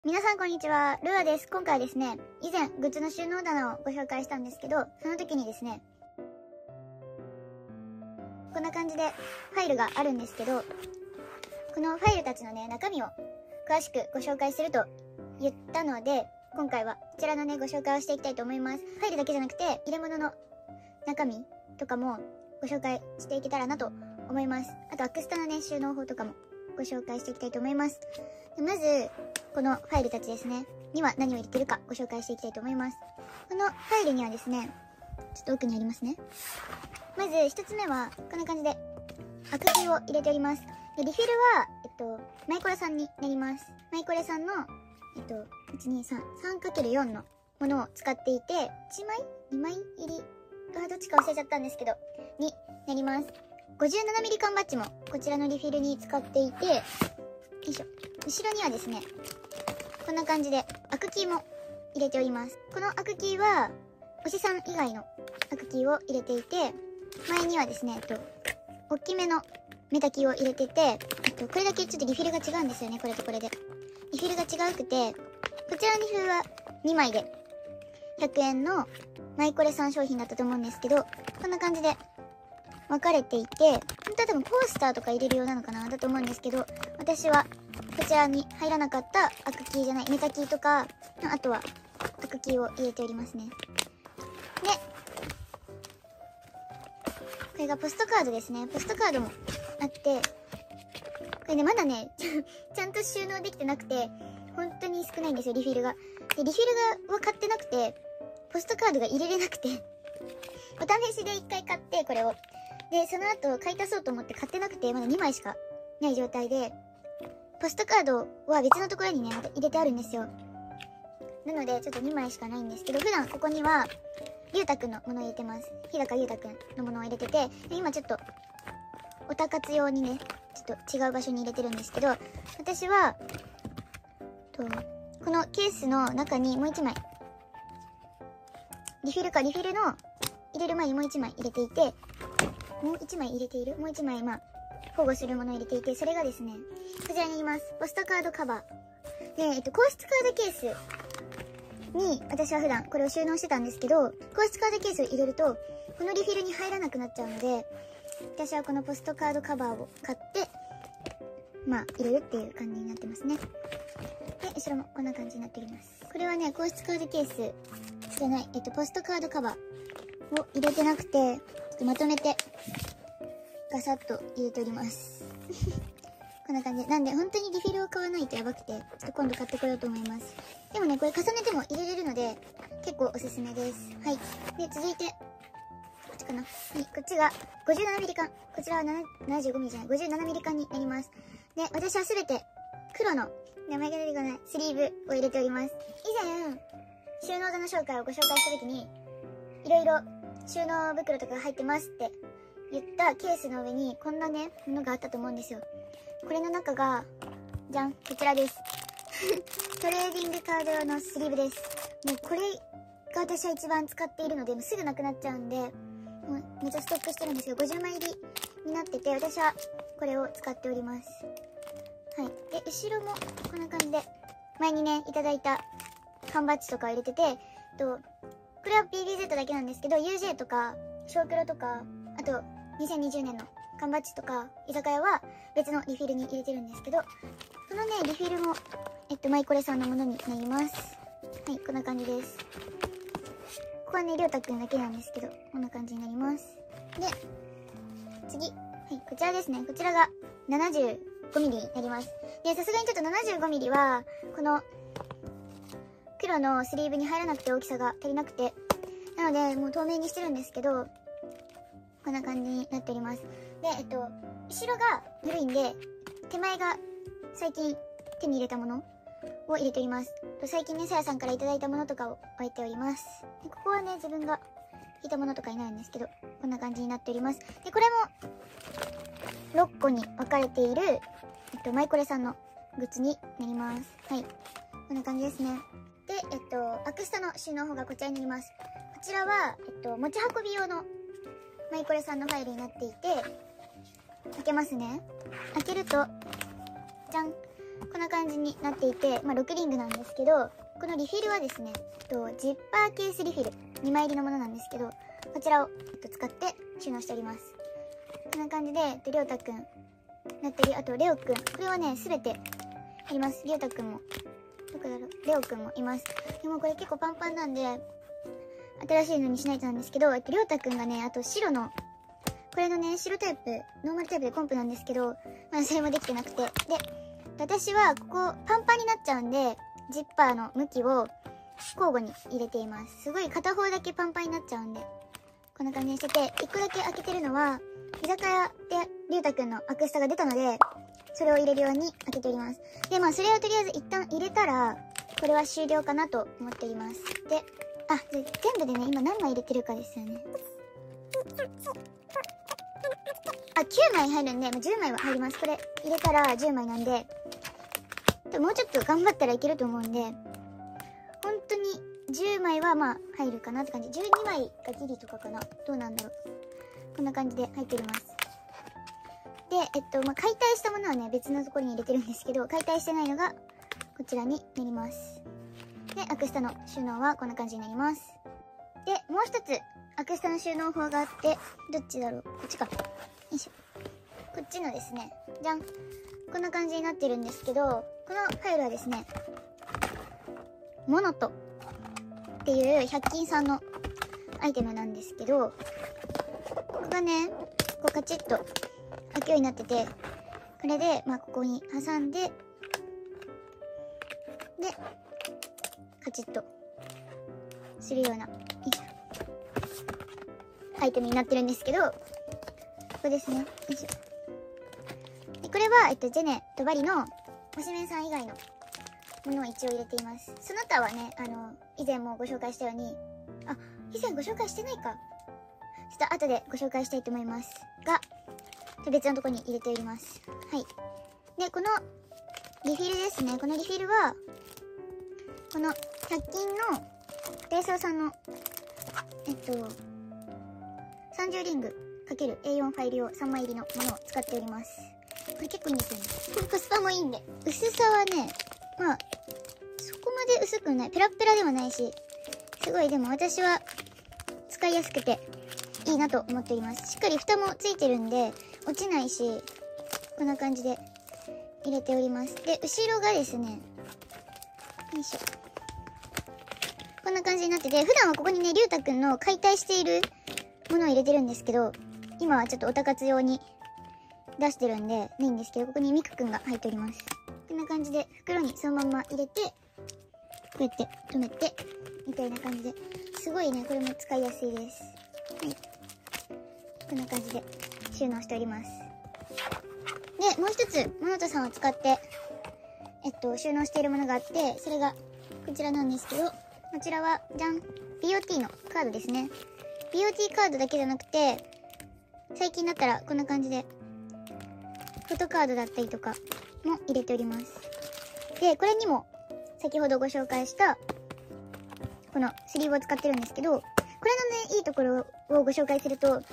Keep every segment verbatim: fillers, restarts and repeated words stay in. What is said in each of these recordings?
皆さんこんにちは、ルアです。今回ですね、以前グッズの収納棚をご紹介したんですけど、その時にですね、こんな感じでファイルがあるんですけど、このファイルたちのね、中身を詳しくご紹介すると言ったので、今回はこちらのね、ご紹介をしていきたいと思います。ファイルだけじゃなくて、入れ物の中身とかもご紹介していけたらなと思います。あと、アクスタのね、収納法とかもご紹介していきたいと思います。でまず、このファイルたちですね、には何を入れてるかご紹介していきたいと思います。このファイルにはですね、ちょっと奥にありますね。まず一つ目は、こんな感じで、アクキーを入れております。でリフィルは、えっと、マイコレさんになります。マイコレさんの、えっと、いち、に、さん、さんかけるよん のものを使っていて、いちまい ?に 枚入りあ、どっちか忘れちゃったんですけど、になります。ごじゅうななミリ 缶バッジもこちらのリフィルに使っていて、よいしょ。後ろにはですね、こんな感じでアクキーも入れております。このアクキーは、おしさん以外のアクキーを入れていて、前にはですね、えっと、大きめのメタキーを入れてて、えっと、これだけちょっとリフィルが違うんですよね、これとこれで。リフィルが違うくて、こちらのリフィルはにまいでひゃくえんのマイコレさん商品だったと思うんですけど、こんな感じで分かれていて、本当は多分コースターとか入れるようなのかなだと思うんですけど、私はこちらに入らなかったアクキーじゃない、メタキーとか、あとはアクキーを入れておりますね。で、これがポストカードですね。ポストカードもあって、これね、まだね、ちゃんと収納できてなくて、本当に少ないんですよ、リフィルが。で、リフィルがは買ってなくて、ポストカードが入れれなくて、お試しでいっかい買って、これを。で、その後買い足そうと思って買ってなくて、まだにまいしかない状態で、ポストカードは別のところにね、また入れてあるんですよ。なので、ちょっとにまいしかないんですけど、普段ここには、ゆうたくんのものを入れてます。日高ゆうたくんのものを入れてて、今ちょっと、おたかつ用にね、ちょっと違う場所に入れてるんですけど、私は、とこのケースの中にもういちまい、リフィルか、リフィルの入れる前にもういちまい入れていて、もういちまい入れているもういちまい、まあ、保護するものを入れていて、それがですね、こちらにあります。ポストカードカバー。で、えっと、硬質カードケースに、私は普段これを収納してたんですけど、硬質カードケースを入れると、このリフィルに入らなくなっちゃうので、私はこのポストカードカバーを買って、まあ、入れるっていう感じになってますね。で、後ろもこんな感じになっております。これはね、硬質カードケースじゃない、えっと、ポストカードカバーを入れてなくて、ちょっとまとめて、ガサッと入れております。こんな感じで。なんで、本当にリフィルを買わないとやばくて、ちょっと今度買ってこようと思います。でもね、これ重ねても入れれるので、結構おすすめです。はい。で、続いて、こっちかな。はい、こっちがごじゅうななミリ 缶。こちらはななじゅうごミリじゃない、ごじゅうななミリ 缶になります。で、私はすべて黒の、名前が出てこない、スリーブを入れております。以前、収納棚紹介をご紹介した時に、いろいろ収納袋とかが入ってますって言ったケースの上にこんなね、ものがあったと思うんですよ。これの中が、じゃん、こちらです。トレーディングカード用のスリーブです。もうこれが私は一番使っているので、もうすぐなくなっちゃうんで、もうめっちゃストックしてるんですよ。ごじゅうまい入りになってて、私はこれを使っております。はい。で、後ろもこんな感じで、前にね、いただいた缶バッジとか入れてて、と、これは ビービーゼット だけなんですけど、ユージェー とか、小黒とか、あと、にせんにじゅうねんの缶バッジとか、居酒屋は別のリフィルに入れてるんですけど、このね、リフィルも、えっと、マイコレさんのものになります。はい、こんな感じです。ここはね、りょうたくんだけなんですけど、こんな感じになります。で、次。はい、こちらですね。こちらが ななじゅうごミリ になります。で、さすがにちょっと ななじゅうごミリ は、この、黒のスリーブに入らなくて大きさが足りなくて、なので、もう透明にしてるんですけど、こんな感じになっております。で、えっと、後ろが緩いんで、手前が最近手に入れたものを入れております。最近ね、さやさんからいただいたものとかを置いております。でここはね、自分が引いたものとかになるんですけど、こんな感じになっております。で、これも、ろっこに分かれている、えっと、マイコレさんのグッズになります。はい。こんな感じですね。で、えっと、アクスタの収納方がこちらになります。こちらは、えっと、持ち運び用のマイコレさんのファイルになっていて、開けますね。開けると、じゃん。 こんな感じになっていて、まあ、ろくリングなんですけど、このリフィルはですね、とジッパーケースリフィルにまい入りのものなんですけど、こちらを使って収納しております。こんな感じで、りょうたくんだったり、あとレオくん、これはね、すべてあります。りょうたくんも、どこだろう、レオくんもいます。でもこれ結構パンパンなんで、新しいのにしないとなんですけど、りょうたくんがね、あと白の、これのね、白タイプ、ノーマルタイプでコンプなんですけど、まだそれもできてなくて。で、私はここパンパンになっちゃうんで、ジッパーの向きを交互に入れています。すごい片方だけパンパンになっちゃうんで、こんな感じにしてて、いっこだけ開けてるのは、居酒屋でりゅうたくんのアクスタが出たので、それを入れるように開けております。で、まあそれをとりあえず一旦入れたら、これは終了かなと思っています。で、あ、で全部でね、今何枚入れてるかですよね。あ、きゅうまい入るんで、まあ、じゅうまいは入ります。これ入れたらじゅうまいなんで、もうちょっと頑張ったらいけると思うんで、本当にじゅうまいはまあ入るかなって感じ。じゅうにまいがギリとかかな。どうなんだろう。こんな感じで入っております。で、えっと、まあ、解体したものはね、別のところに入れてるんですけど、解体してないのがこちらになります。で、アクスタの収納はこんな感じになります。で、もう一つ、アクスタの収納法があって、どっちだろう、こっちか。よいしょ。こっちのですね、じゃん。こんな感じになってるんですけど、このファイルはですね、モノトっていうひゃく均さんのアイテムなんですけど、ここがね、こうカチッと開くようになってて、これで、まあ、ここに挟んで、で、カチッとするような、よいしょ、アイテムになってるんですけど、ここですね、よいしょ。で、これは、えっと、ジェネとバリの推しメンさん以外のものを一応入れています。その他はね、あの、以前もご紹介したように、あ、以前ご紹介してないか。ちょっと後でご紹介したいと思いますが、別のところに入れております。はい。で、このリフィルですね。このリフィルは、このひゃく均のレーサーさんの、えっと、さんじゅうリング×エーよん ファイル用さんまい入りのものを使っております。これ結構いいんですよね。コスパもいいんで。薄さはね、まあ、そこまで薄くない。ペラッペラではないし、すごいでも私は使いやすくていいなと思っております。しっかり蓋もついてるんで、落ちないし、こんな感じで入れております。で、後ろがですね、よいしょ。こんな感じになってて、普段はここにね、りゅうたくんの解体しているものを入れてるんですけど、今はちょっとおたかつ用に出してるんで、ないんですけど、ここにミクくんが入っております。こんな感じで、袋にそのまんま入れて、こうやって止めて、みたいな感じで、すごいね、これも使いやすいです。はい。こんな感じで収納しております。で、もう一つ、モノトさんを使って、えっと、収納しているものがあって、それが、こちらなんですけど、こちらは、じゃん ビーオーティー のカードですね。ビーオーティー カードだけじゃなくて、最近だったらこんな感じで、フォトカードだったりとかも入れております。で、これにも、先ほどご紹介した、このスリーブを使ってるんですけど、これのね、いいところをご紹介すると、はい、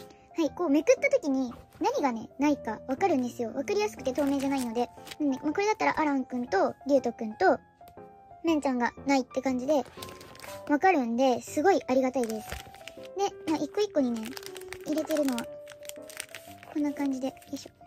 こうめくった時に何がね、ないかわかるんですよ。わかりやすくて透明じゃないので。なんで、まあ、これだったらアランくんとリュウトくんとメンちゃんがないって感じでわかるんで、すごいありがたいです。で、まあ、一個一個にね、入れてるのは、こんな感じで、よいしょ。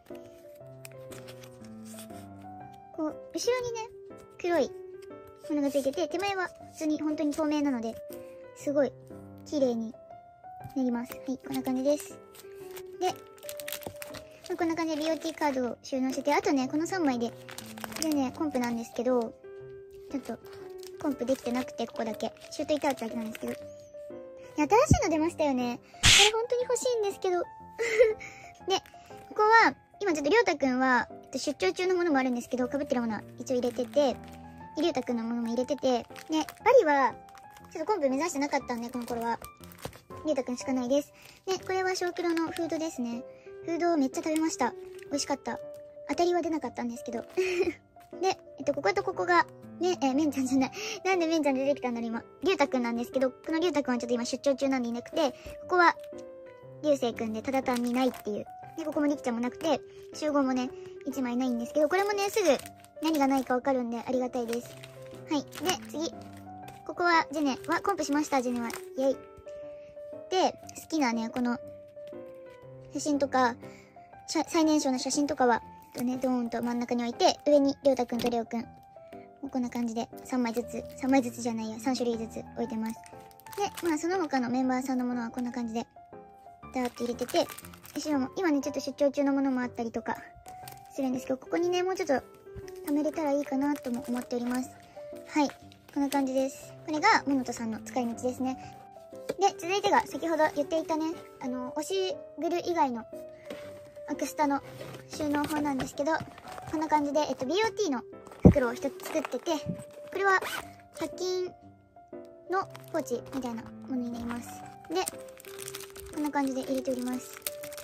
こう、後ろにね、黒いものがついてて、手前は普通に本当に透明なので、すごい綺麗になります。はい、こんな感じです。で、まあ、こんな感じで ビーオーティー カードを収納してて、あとね、このさんまいで、これね、コンプなんですけど、ちょっと、コンプできてなくて、ここだけ。シュートイターチだけなんですけど。いや、新しいの出ましたよね。これ本当に欲しいんですけど。で、ここは、今ちょっとりょうたくんは、出張中のものもあるんですけど、被ってるものは一応入れてて、りゅうたくんのものも入れてて、ね、バリは、ちょっとコンプ目指してなかったんで、この頃は。りゅうたくんしかないです。で、これは小黒のフードですね。フードをめっちゃ食べました。美味しかった。当たりは出なかったんですけど。で、えっと、こことここが、ね、えー、めんちゃんじゃない。なんでめんちゃん出てきたんだろう、今。りゅうたくんなんですけど、このりゅうたくんはちょっと今出張中なんでいなくて、ここは、りゅうせいくんでただ単にないっていう。で、ここもりきちゃんもなくて、集合もね、いちまいないんですけど、これもね、すぐ何がないかわかるんでありがたいです。はい。で、次。ここはジェネ。は、コンプしました、ジェネは。イェイ。で、好きなね、この、写真とか、最年少の写真とかは、とね、ドーンと真ん中に置いて、上にりょうたくんとレオくん。こんな感じでさんまいずつ、さんまいずつじゃないや、さん種類ずつ置いてます。で、まあその他のメンバーさんのものはこんな感じで、ダーッと入れてて、後ろも、今ね、ちょっと出張中のものもあったりとか、するんですけど、ここにね、もうちょっと、貯めれたらいいかなとも思っております。はい。こんな感じです。これが、モノトさんの使い道ですね。で、続いてが、先ほど言っていたね、あの、押しグル以外の、アクスタの収納法なんですけど、こんな感じで、えっと、ビーオーティー の袋を一つ作ってて、これは、ひゃく均のポーチみたいなものになります。で、こんな感じで入れております。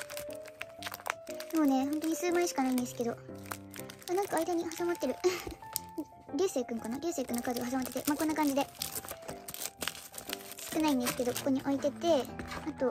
もうね、本当に数枚しかないんですけど、あ、なんか間に挟まってる。流星くんかな流星くんのカードが挟まってて、まあ、こんな感じで、少ないんですけど、ここに置いてて、あと、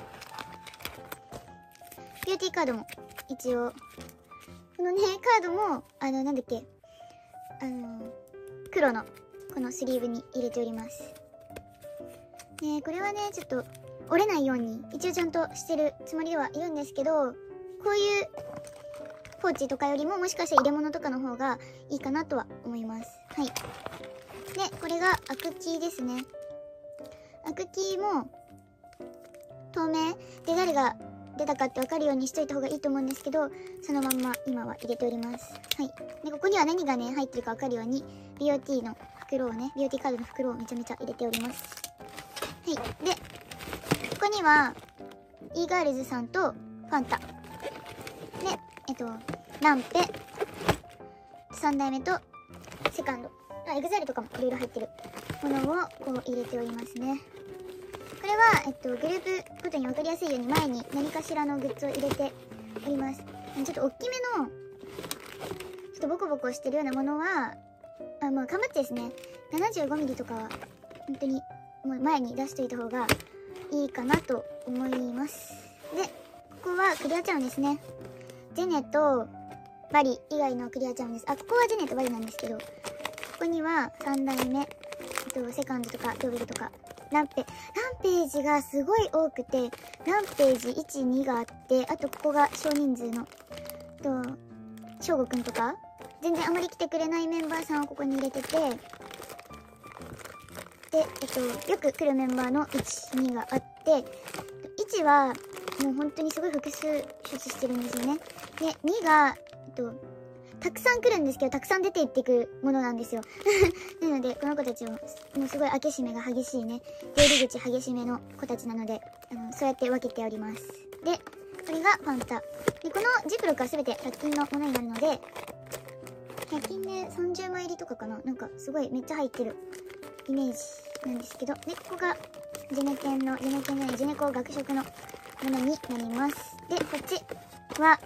ビューティーカードも、一応、このね、カードも、あの、なんだっけ、あの、黒の、このスリーブに入れております。ね、これはね、ちょっと、折れないように、一応ちゃんとしてるつもりではいるんですけど、こういう、ポーチとかよりも、もしかしたら入れ物とかの方がいいかなとは思います。はい。で、これがアクキーですね。アクキーも、透明で誰が出たかってわかるようにしといた方がいいと思うんですけど、そのまんま今は入れております。はい。で、ここには何がね、入ってるかわかるように、ビーオーティー の袋をね、ビーオーティー カードの袋をめちゃめちゃ入れております。はい。で、ここには、イーガールズさんとファンタ。で、えっと、ランペ、さん代目とセカンド。あ、エグザイルとかもいろいろ入ってるものをこう入れておりますね。これは、えっと、グループごとに分かりやすいように前に何かしらのグッズを入れております。ちょっと大きめの、ちょっとボコボコしてるようなものは、あ、まあ、かまってですね、ななじゅうごミリ とかは、本当に、もう前に出しといた方がいいかなと思います。で、ここはクリアチャウンですね。ジェネとバリ以外のクリアチャウンです。あ、ここはジェネとバリなんですけど、ここにはさん代目、えっと、セカンドとかドベルとか、ランペ、ランページがすごい多くて、ランページいち、にがあって、あとここが少人数の、と、翔吾くんとか、全然あまり来てくれないメンバーさんをここに入れてて、で、えっと、よく来るメンバーのいち、にがあって、いちは、もう本当にすごい複数処置してるんですよね。で、にが、えっと、たくさん来るんですけど、たくさん出ていってくるものなんですよ。なので、この子たちも、もうすごい開け閉めが激しいね、出入り口激しめの子たちなので、あの、そうやって分けております。で、これがファンタ。で、このジップロックは全てひゃく均のものになるので、ひゃく均でさんじゅうまい入りとかかな、なんかすごいめっちゃ入ってるイメージなんですけど、で、ここがジェネケンの、ジェネケンじゃない、ジェネコ学食のものになります。で、こっちは、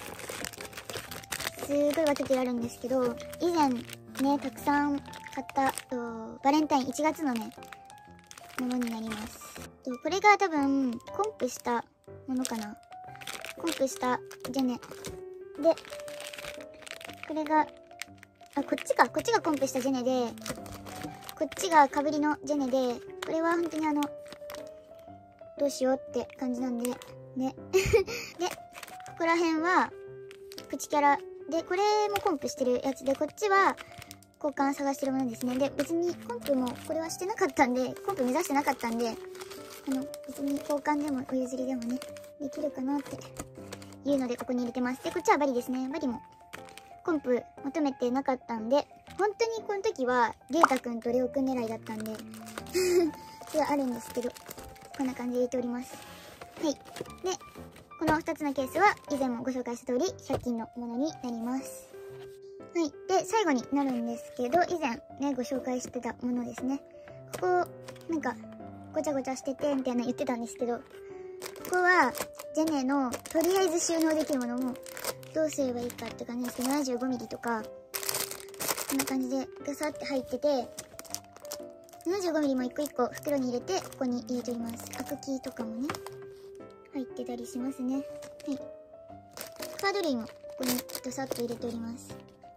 すごい分けてあるんですけど、以前ね、たくさん買ったとバレンタインいちがつのね、ものになります。とこれが多分、コンプしたものかな。コンプしたジェネ。で、これが、あ、こっちか。こっちがコンプしたジェネで、こっちが被りのジェネで、これは本当にあの、どうしようって感じなんで、ね。で、ここら辺は、プチキャラ。で、これもコンプしてるやつで、こっちは交換探してるものですね。で、別にコンプもこれはしてなかったんで、コンプ目指してなかったんで、あの、別に交換でもお譲りでもね、できるかなっていうので、ここに入れてます。で、こっちはバリですね。バリもコンプ求めてなかったんで、本当にこの時は、ゲータくんとレオくん狙いだったんで、それはあるんですけど、こんな感じで入れております。はい。で、このふたつのケースは以前もご紹介した通りひゃく均のものになります。はい。で、最後になるんですけど、以前ね、ご紹介してたものですね。ここ、なんか、ごちゃごちゃしてて、みたいな言ってたんですけど、ここは、ジェネの、とりあえず収納できるものも、どうすればいいかって感じですけど、ななじゅうごミリ とか、こんな感じでガサって入ってて、ななじゅうごミリ も一個一個袋に入れて、ここに入れております。アクキーとかもね、入ってたりしますね。はい。カード類もここにドサッと入れております。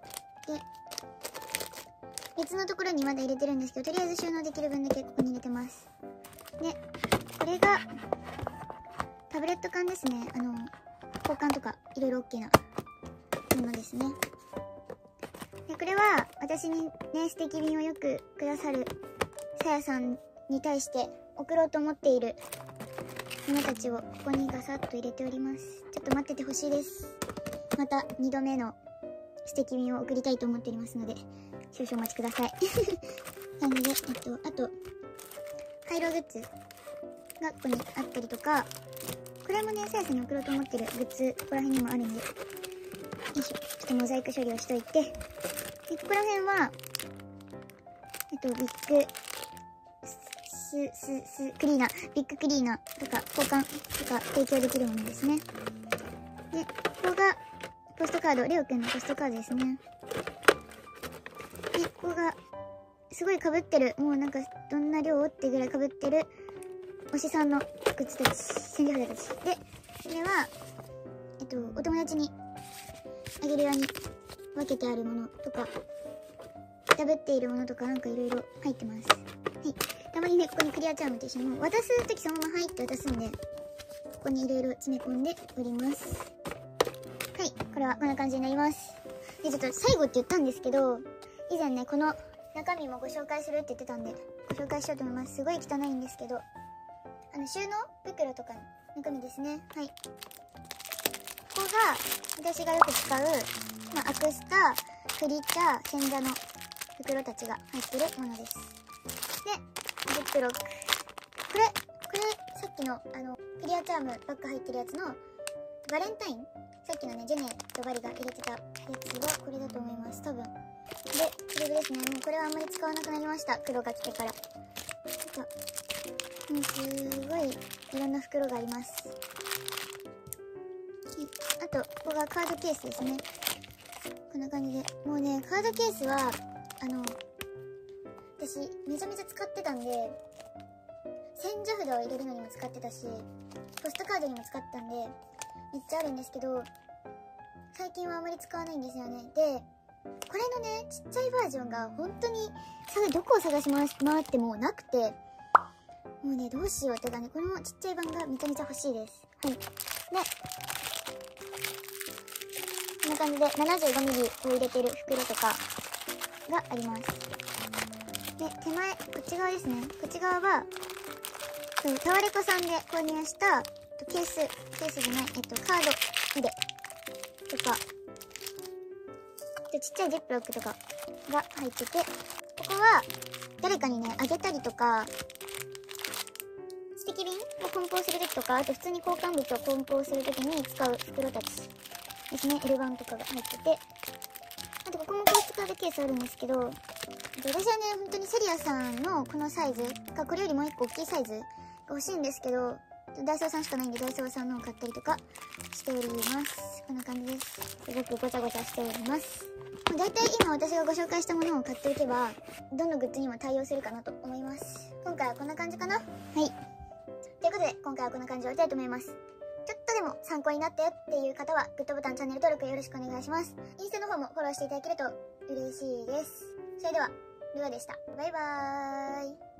で、別のところにまだ入れてるんですけど、とりあえず収納できる分だけここに入れてます。で、これが、タブレット缶ですね。あの、交換とかいろいろ OK なものですね。で、これは私にね、素敵便をよくくださるさやさんに対して送ろうと思っているものたちをここにガサッと入れております。ちょっと待っててほしいです。またにどめの素敵便を送りたいと思っておりますので、少々お待ちください。感じで、えっと、あと、ハイローグッズがここにあったりとか、これもね、さやさんに送ろうと思ってるグッズ、ここら辺にもあるんで、よいしょ、ちょっとモザイク処理をしといて、で、ここら辺は、えっと、ビッグ、ス、ス、ス、クリーナー、ビッグクリーナーとか、交換とか提供できるものですね。で、ここが、ポストカード、レオくんのポストカードですね。で、ここが、すごい被ってる、もうなんか、どんな量ってぐらい被ってる、推しさんのグッズたち、戦利品たち。で、これは、えっと、お友達にあげるように分けてあるものとか、ダブっているものとかなんかいろいろ入ってます。はい。たまにね、ここにクリアチャームと一緒にもう渡すときそのまま入って渡すんで、ここにいろいろ詰め込んでおります。はい。これはこんな感じになります。で、ちょっと最後って言ったんですけど、以前ね、この中身もご紹介するって言ってたんで、ご紹介しようと思います。すごい汚いんですけど、あの、収納袋とかの中身ですね。はい。ここが、私がよく使う、まあ、アクスタ、クリチャー、洗車の袋たちが入ってるものです。で、ジップロック。これ、これ、さっきの、あの、クリアチャームバッグ入ってるやつの、バレンタインさっきのね、ジェネとバリが入れてたやつは、これだと思います。多分。で、これですね。もうこれはあんまり使わなくなりました。黒が来てから。なんか、もうすごいいろんな袋があります。あと、ここがカードケースですね。こんな感じで。もうね、カードケースは、あの、私、めちゃめちゃ使ってたんで、千社札を入れるのにも使ってたし、ポストカードにも使ったんで、めっちゃあるんですけど、最近はあまり使わないんですよね。で、これのね、ちっちゃいバージョンが本当に、どこを探し回ってもなくて、もうね、どうしようっていうかね、このちっちゃい版がめちゃめちゃ欲しいです。はい。で、こんな感じで ななじゅうごミリ を入れてる袋とかがあります。で、手前、こっち側ですね。こっち側は、タワレコさんで購入したケース、ケースじゃない、えっと、カード入れとか、ちっちゃいジップロックとかが入ってて、ここは誰かにね、あげたりとか、ステキ瓶を梱包するときとか、あと普通に交換物を梱包するときに使う袋たちですね。L 版とかが入ってて。あとここもポストカードケースあるんですけど、私はね、本当にセリアさんのこのサイズか、これよりもう一個大きいサイズが欲しいんですけど、ダイソーさんしかないんでダイソーさんのを買ったりとかしております。こんな感じです。すごくごちゃごちゃしております。だいたい今私がご紹介したものを買っておけば、どのグッズにも対応するかなと思います。今回はこんな感じかな。はい。ということで、今回はこんな感じで終わりたいと思います。ちょっとでも参考になったよっていう方は、グッドボタン、チャンネル登録よろしくお願いします。インスタの方もフォローしていただけると嬉しいです。それでは、ルアでした。バイバーイ。